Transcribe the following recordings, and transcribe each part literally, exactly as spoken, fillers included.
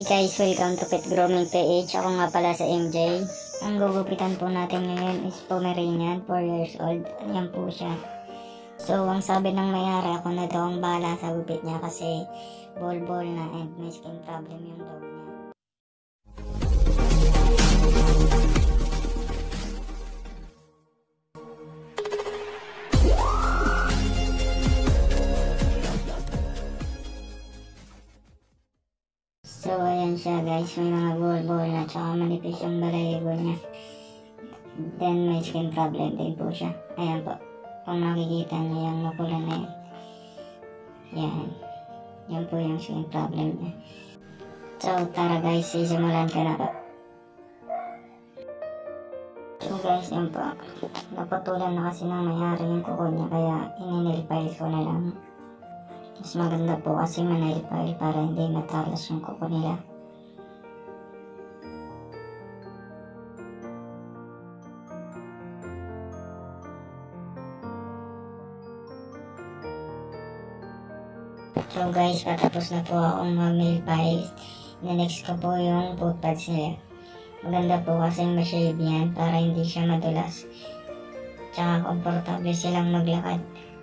Guys, welcome to Pet Grooming P H. Ako nga pala sa M J. Ang gugupitan po natin ngayon is Pomeranian, four years old. Ayan po siya. So, ang sabi ng may-ari, ako na daw ang bahala sa gupit niya kasi ball-ball na and may skin problem yung dog niya. So, ayan siya guys, may mga ball-ball na tsaka manipis yung balahibo niya. Then, may skin problem din po siya. Ayan po. Kung makikita niyo yung mapula na yan. Yan. Yan po yung skin problem niya. So, tara guys, sisimulan ko na po. So guys, yan po. Naputulan na kasi ng may-ari yung kuko niya, kaya ininilpile ko na lang. Mas maganda po kasi manilpile para hindi matalas yung kuko nila. So guys, patapos na po akong mag-nilpile. Na-next ko po yung foot pads nila. Maganda po kasi ma-shave yan para hindi siya madulas. Tsaka komportable silang maglakad.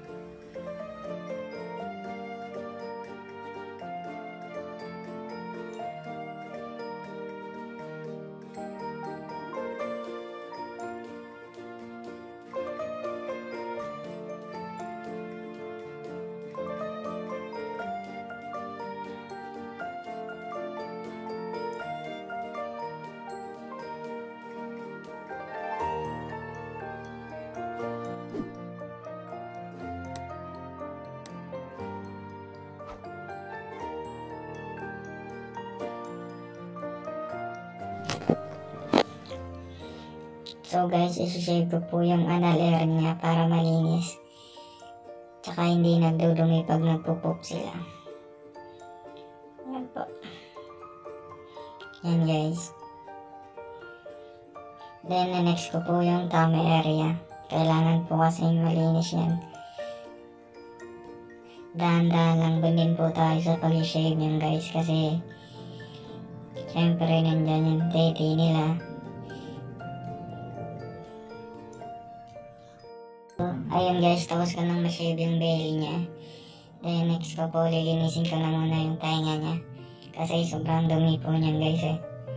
So guys, isi-shave ko po yung anal area niya para malinis. Tsaka hindi nagdudumi pag nagpo-poop sila. Yan po. Yan guys. Then the next ko po yung tummy area. Kailangan po kasi malinis yan. Dahan-dahan lang din po tayo sa pag-shave niyan guys. Kasi syempre nandyan yung titi nila. Ayun guys, tapos ko nang ma-shave yung belly niya. Then next ko po, lilinisin ko na muna yung tainga niya. Kasi sobrang dumi po niyan guys eh.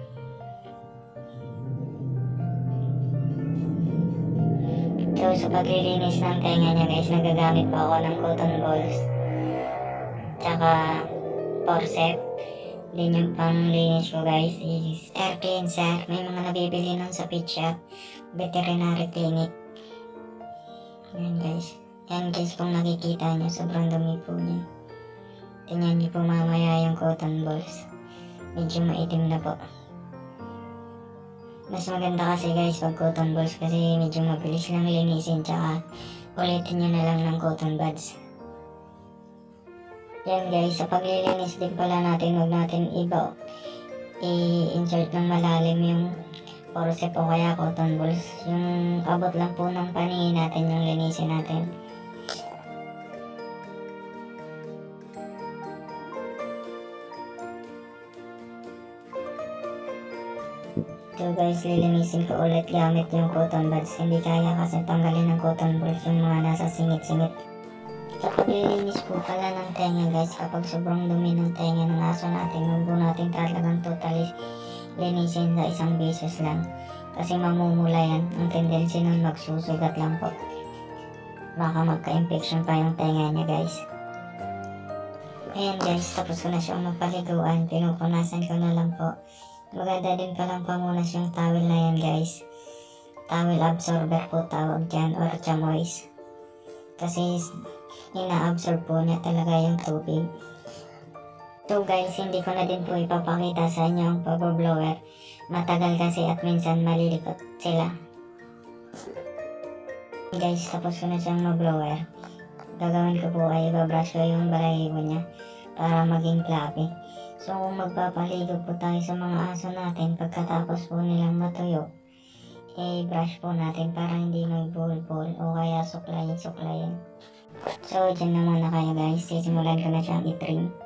So sa paglilinis ng tainga niya guys, nagagamit po ako ng cotton balls. Tsaka forceps. Then yung panglinis ko guys is air cleanser. May mga nabibili nun sa pet shop, veterinary clinic. Yan guys. Yan guys, kung nakikita nyo, sobrang dumi po niya. Tingnan nyo po mamaya yung cotton balls. Medyo maitim na po. Mas maganda kasi guys pag cotton balls kasi medyo mabilis lang linisin, tsaka ulitin nyo na lang ng cotton buds. Yan guys, sa paglilinis din pala natin, huwag natin iba i-insert ng malalim yung forceps o kaya cotton balls. Yung abot lang po ng paningin natin yung linisin natin. So guys, lilinisin ko ulit gamit yung cotton buds. Hindi kaya kasi tanggalin ng cotton balls yung mga nasa singit-singit. Sa paglilinis po pala ng tenga guys, kapag sobrang dumi ng tenga ng aso natin, huwag po natin talagang totally linisin sa isang beses lang. Kasi mamumula yan. Ang tendency nun magsusugat lang po. Baka magka-infection pa yung tenga niya guys. Ayan guys, tapos ko na siyang mapaliguan. Pinupunasan ko na lang po. Maganda din palang pamunas yung towel na yan guys. Towel absorber po tawag dyan, or chamois. Kasi ina-absorb po niya talaga yung tubig. So guys, hindi ko na din po ipapakita sa inyo ang pag-blower. Matagal kasi at minsan malilikot sila. Guys, tapos ko na siyang mag-blower. Gagawin ko po ay ibabrush ko yung balahibo niya para maging fluffy. So kung magpapaligo po tayo sa mga aso natin, pagkatapos po nilang matuyo, i-brush po natin para hindi mag-bol-bol o kaya suklayin-suklayin. So, dyan na muna kayo guys. Sisimulan ko na siyang i-trim.